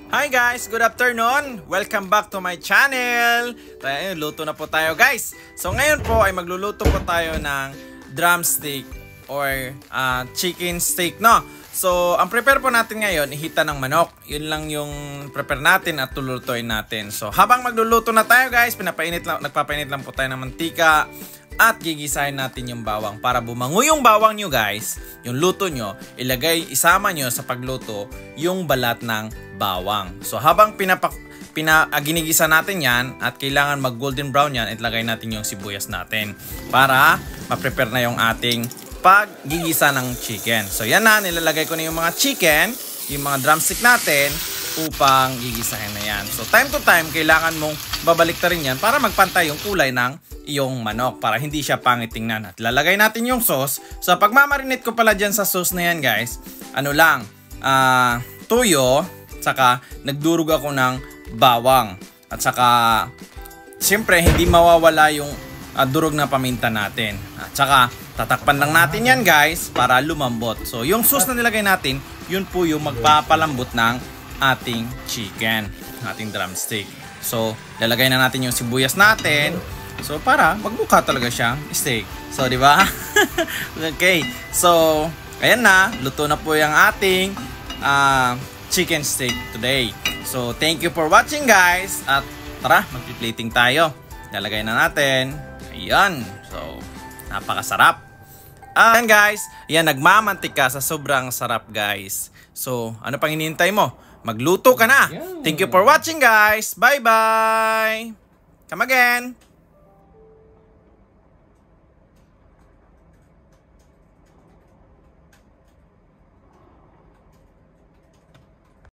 Hi guys! Good afternoon! Welcome back to my channel! Tayo, luto na po tayo guys! So ngayon po ay magluluto po tayo ng drumstick or chicken steak, no? So ang prepare po natin ngayon, ihita ng manok. Yun lang yung prepare natin at lulutuin natin. So habang magluluto na tayo guys, nagpapainit lang po tayo ng mantika. At gigisahin natin yung bawang para bumango yung bawang nyo guys. Yung luto nyo, isama nyo sa pagluto yung balat ng bawang. So habang ginigisa natin yan at kailangan mag golden brown yan, itlagay natin yung sibuyas natin para ma-prepare na yung ating paggigisa ng chicken. So yan na, nilalagay ko na yung mga chicken, yung mga drumstick natin upang gigisahin na yan. So time to time, kailangan mong babalik ta rin yan para magpantay yung kulay ng iyong manok para hindi siya pangit tingnan. At lalagay natin yung sauce. So pagmamarinate ko pala dyan sa sauce na yan guys, tuyo, saka nagdurog ako ng bawang. At saka siyempre hindi mawawala yung durog na paminta natin. At saka tatakpan lang natin yan guys para lumambot. So yung sauce na nilagay natin, yun po yung magpapalambot ng ating chicken, ating drumstick. So lalagay na natin yung sibuyas natin. So para magmukha talaga siyang steak. So di ba? Okay. So ayan na, luto na po yung ating chicken steak today. So thank you for watching guys. At tara, magpi-plating tayo. Lalagay na natin. Ayan. So napakasarap. Ayan guys, ayan, nagmamantika sa sobrang sarap guys. So ano pang hinihintay mo? Magluto ka na. Thank you for watching guys. Bye bye. Come again.